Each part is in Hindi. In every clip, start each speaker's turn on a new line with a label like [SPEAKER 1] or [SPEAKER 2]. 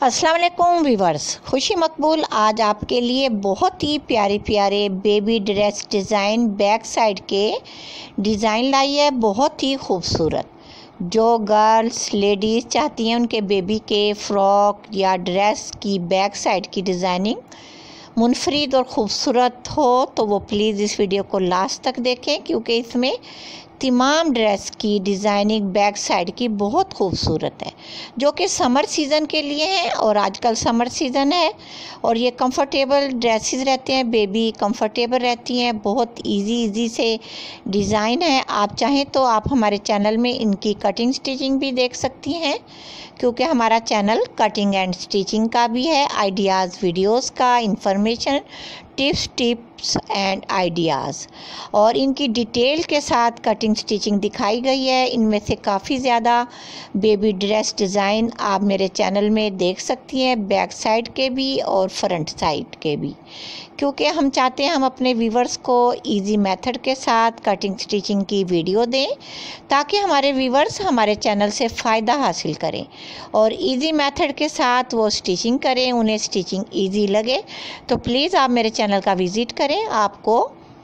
[SPEAKER 1] अस्सलाम वालेकुम व्यूवर्स, खुशी मकबूल आज आपके लिए बहुत ही प्यारे प्यारे baby dress design back side के डिज़ाइन लाई है। बहुत ही खूबसूरत जो गर्ल्स लेडीज़ चाहती हैं उनके बेबी के फ्रॉक या ड्रेस की बैक साइड की डिज़ाइनिंग मुनफरिद और ख़ूबसूरत हो तो वो प्लीज़ इस वीडियो को लास्ट तक देखें, क्योंकि इसमें तमाम ड्रेस की डिज़ाइनिंग बैक साइड की बहुत खूबसूरत है, जो कि समर सीज़न के लिए है। और आजकल समर सीज़न है और ये कंफर्टेबल ड्रेसेस रहते हैं, बेबी कंफर्टेबल रहती हैं, बहुत इजी से डिज़ाइन है। आप चाहें तो आप हमारे चैनल में इनकी कटिंग स्टिचिंग भी देख सकती हैं, क्योंकि हमारा चैनल कटिंग एंड स्टिचिंग का भी है, आइडियाज़ वीडियोस का, इंफॉर्मेशन टिप्स एंड आइडियाज़, और इनकी डिटेल के साथ कटिंग स्टिचिंग दिखाई गई है। इनमें से काफ़ी ज़्यादा बेबी ड्रेस डिज़ाइन आप मेरे चैनल में देख सकती हैं, बैक साइड के भी और फ्रंट साइड के भी, क्योंकि हम चाहते हैं हम अपने व्यूवर्स को इजी मेथड के साथ कटिंग स्टिचिंग की वीडियो दें, ताकि हमारे व्यूवर्स हमारे चैनल से फ़ायदा हासिल करें और इजी मेथड के साथ वो स्टिचिंग करें, उन्हें स्टिचिंग इजी लगे। तो प्लीज़ आप मेरे चैनल का विज़िट करें, आपको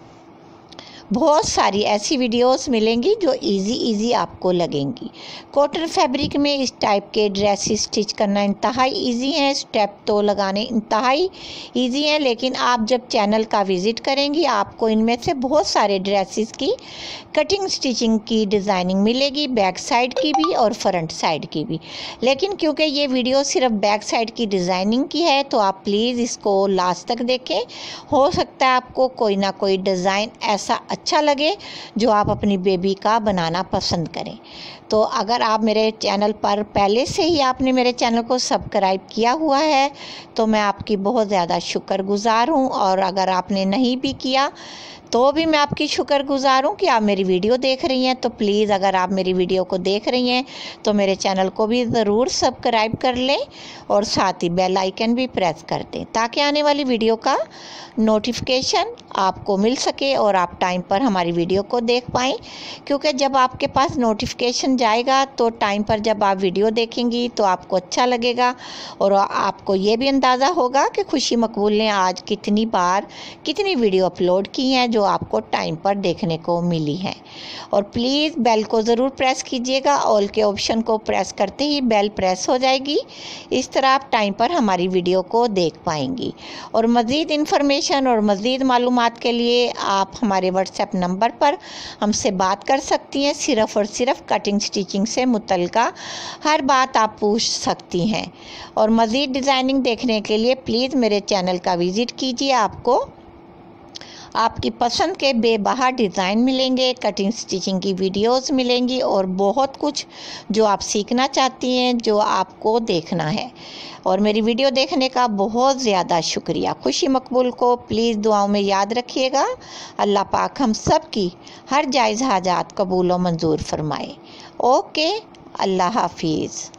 [SPEAKER 1] बहुत सारी ऐसी वीडियोस मिलेंगी जो इजी आपको लगेंगी। कॉटन फैब्रिक में इस टाइप के ड्रेसेस स्टिच करना इंतहाई इजी है, स्टेप तो लगाने इंतहाई इजी है, लेकिन आप जब चैनल का विज़िट करेंगी आपको इनमें से बहुत सारे ड्रेसेस की कटिंग स्टिचिंग की डिज़ाइनिंग मिलेगी, बैक साइड की भी और फ्रंट साइड की भी। लेकिन क्योंकि ये वीडियो सिर्फ बैक साइड की डिज़ाइनिंग की है तो आप प्लीज़ इसको लास्ट तक देखें, हो सकता है आपको कोई ना कोई डिज़ाइन ऐसा अच्छा लगे जो आप अपनी बेबी का बनाना पसंद करें। तो अगर आप मेरे चैनल पर पहले से ही आपने मेरे चैनल को सब्सक्राइब किया हुआ है तो मैं आपकी बहुत ज़्यादा शुक्रगुज़ार हूँ, और अगर आपने नहीं भी किया तो भी मैं आपकी शुक्रगुज़ार हूँ कि आप मेरी वीडियो देख रही हैं। तो प्लीज़ अगर आप मेरी वीडियो को देख रही हैं तो मेरे चैनल को भी ज़रूर सब्सक्राइब कर लें और साथ ही बेल आइकन भी प्रेस कर दें, ताकि आने वाली वीडियो का नोटिफिकेशन आपको मिल सके और आप टाइम पर हमारी वीडियो को देख पाएँ। क्योंकि जब आपके पास नोटिफिकेशन जाएगा तो टाइम पर जब आप वीडियो देखेंगी तो आपको अच्छा लगेगा और आपको ये भी अंदाज़ा होगा कि खुशी मकबूल ने आज कितनी बार कितनी वीडियो अपलोड की हैं जो आपको टाइम पर देखने को मिली है। और प्लीज़ बेल को ज़रूर प्रेस कीजिएगा, ऑल के ऑप्शन को प्रेस करते ही बेल प्रेस हो जाएगी, इस तरह आप टाइम पर हमारी वीडियो को देख पाएंगी। और मज़ीद इन्फॉर्मेशन और मज़ीद मालूमात के लिए आप हमारे व्हाट्सएप नंबर पर हमसे बात कर सकती हैं, सिर्फ़ और सिर्फ कटिंग स्टिचिंग से मुतल्लिका हर बात आप पूछ सकती हैं। और मज़ीद डिज़ाइनिंग देखने के लिए प्लीज़ मेरे चैनल का विज़िट कीजिए, आपको आपकी पसंद के बेबहा डिज़ाइन मिलेंगे, कटिंग स्टिचिंग की वीडियोस मिलेंगी और बहुत कुछ जो आप सीखना चाहती हैं, जो आपको देखना है। और मेरी वीडियो देखने का बहुत ज़्यादा शुक्रिया। खुशी मकबूल को प्लीज़ दुआओं में याद रखिएगा। अल्लाह पाक हम सब की हर जायज़ हाजात कबूल व मंजूर फरमाए। ओके, अल्लाह हाफिज़।